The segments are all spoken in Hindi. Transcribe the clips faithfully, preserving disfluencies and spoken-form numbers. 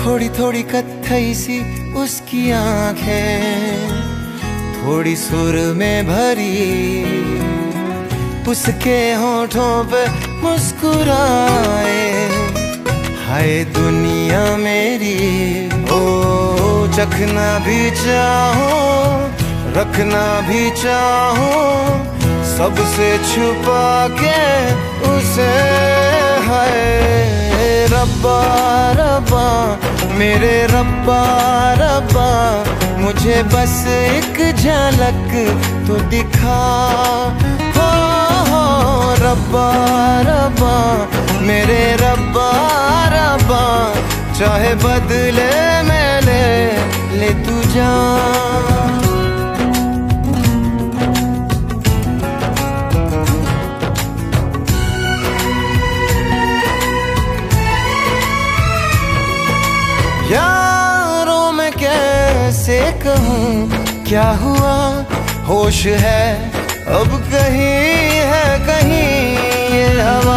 थोड़ी थोड़ी कत्थई सी उसकी आंखें, थोड़ी सुर में भरी, उसके होठों पे मुस्कुराए। हाय दुनिया मेरी, ओ चखना भी चाहूं, रखना भी चाहूं, सबसे छुपा के उसे। हाय रब्बा रब्बा मेरे रब्बा रब्बा, मुझे बस एक झलक तो दिखा। हो हो रब्बा रब्बा मेरे रब्बा रब्बा, चाहे बदले में ले ले तू जान। यारों में कैसे कहूँ क्या हुआ, होश है अब कहीं है कहीं ये हवा।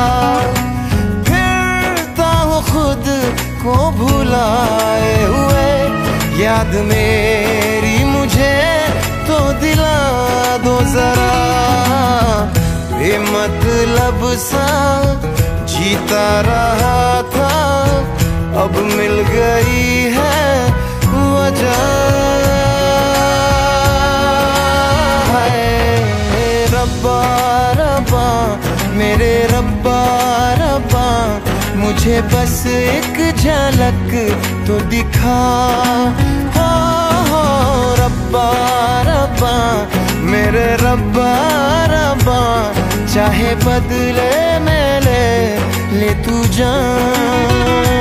फिरता हूँ खुद को भुलाए हुए, याद मेरी मुझे तो दिला दो जरा। बेमतलब सा जीता रहा था, अब मिल गई है वजह। रब्बा रब्बा मेरे रब्बा रब्बा, मुझे बस एक झलक तो दिखा। हो हो रब्बा रब्बा मेरे रब्बा रब्बा, चाहे बदले में ले ले तू जान।